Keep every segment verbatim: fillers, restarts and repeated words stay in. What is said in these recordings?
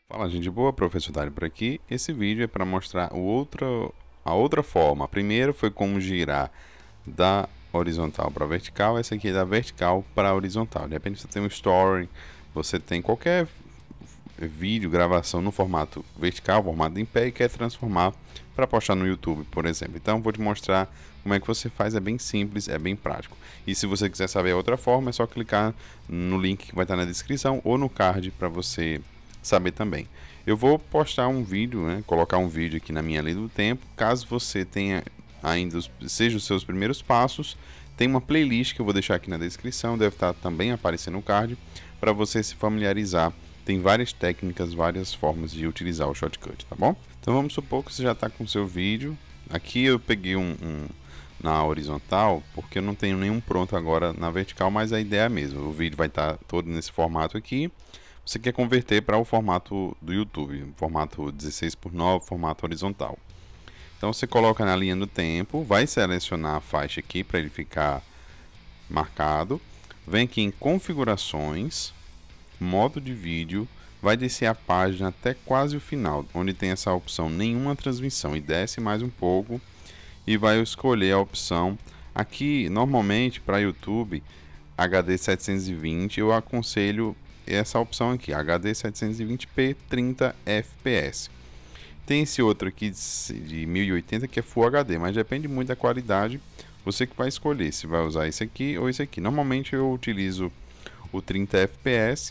Fala, gente boa, professor Dário por aqui. Esse vídeo é para mostrar o outro, a outra forma. A primeira foi como girar da horizontal para vertical, essa aqui é da vertical para horizontal. De repente você tem um story, você tem qualquer vídeo, gravação no formato vertical, formato em pé, e quer transformar para postar no YouTube, por exemplo. Então vou te mostrar como é que você faz, é bem simples, é bem prático. E se você quiser saber a outra forma, é só clicar no link que vai estar na descrição ou no card para você saber também. Eu vou postar um vídeo, né, colocar um vídeo aqui na minha linha do tempo. Caso você tenha ainda os, seja os seus primeiros passos, tem uma playlist que eu vou deixar aqui na descrição, deve estar também aparecendo no card, para você se familiarizar. Tem várias técnicas, várias formas de utilizar o Shotcut, tá bom? Então vamos supor que você já está com o seu vídeo. Aqui eu peguei um, um na horizontal, porque eu não tenho nenhum pronto agora na vertical, mas a ideia é a mesma. O vídeo vai estar todo nesse formato aqui. Você quer converter para o formato do YouTube, formato dezesseis por nove, formato horizontal. Então você coloca na linha do tempo, vai selecionar a faixa aqui para ele ficar marcado. Vem aqui em configurações, modo de vídeo, vai descer a página até quase o final, onde tem essa opção nenhuma transmissão, e desce mais um pouco e vai escolher a opção. Aqui normalmente para YouTube H D setecentos e vinte, eu aconselho essa opção aqui, H D setecentos e vinte p trinta F P S. Tem esse outro aqui de mil e oitenta que é Full H D, mas depende muito da qualidade, você que vai escolher se vai usar esse aqui ou esse aqui. Normalmente eu utilizo o trinta F P S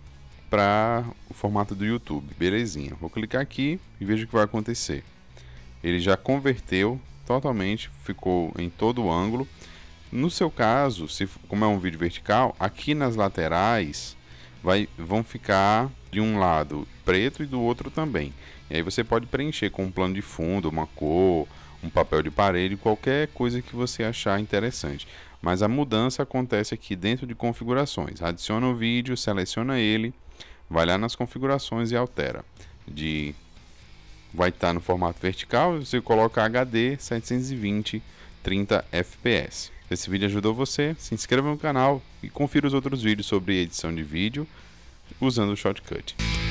para o formato do YouTube, belezinha. Vou clicar aqui e vejo o que vai acontecer. Ele já converteu totalmente, ficou em todo o ângulo. No seu caso, se, como é um vídeo vertical, aqui nas laterais vai, vão ficar de um lado preto e do outro também. E aí você pode preencher com um plano de fundo, uma cor, um papel de parede, qualquer coisa que você achar interessante. Mas a mudança acontece aqui dentro de configurações. Adiciona o vídeo, seleciona ele, vai lá nas configurações e altera. De, vai estar no formato vertical, você coloca H D setecentos e vinte trinta F P S. Se esse vídeo ajudou você, se inscreva no canal e confira os outros vídeos sobre edição de vídeo usando o Shotcut.